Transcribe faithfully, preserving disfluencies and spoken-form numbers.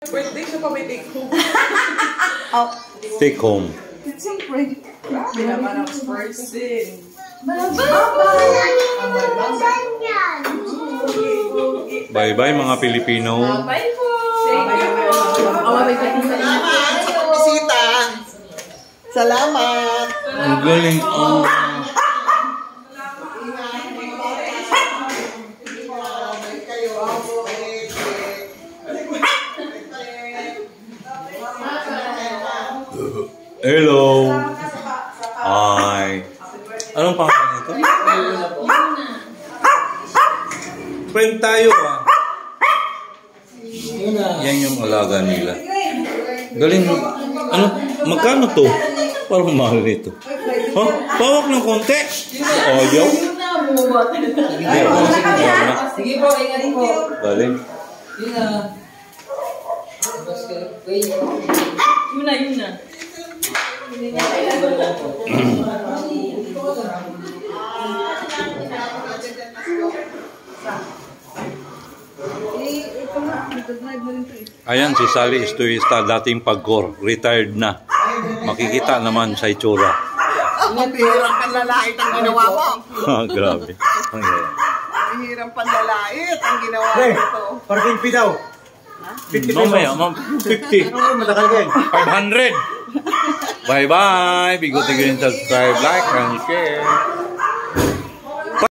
Birthday siya pa may take home. Oh. Take home. Siyempre. Grabe naman ang person. Bye-bye mga Pilipino. Bye po. Salamat sa pagbisita. Salamat. Ang galing. Oh. Hello. Hi. Anong pangalan nito? Friend tayo ah. Yan yung alaga nila. Galing mo. Ano? Magkano to? Parang mahal nito. Huh? Pawak ng konti? Oh, yaw? Sige po, ingat po. Galing. Yun na, yun na. Ayan si Sally Estuista, dating pagkor, retired na. Makikita naman sa itsura. Mahirang panlalait ang ginawa mo. Grabe. Mahirang panlalait ang ginawa mo ito. Parking fee daw. Mamaya, ma'am, fifty. Matakal ka five hundred. Bye-bye. Be good to subscribe, like, and share.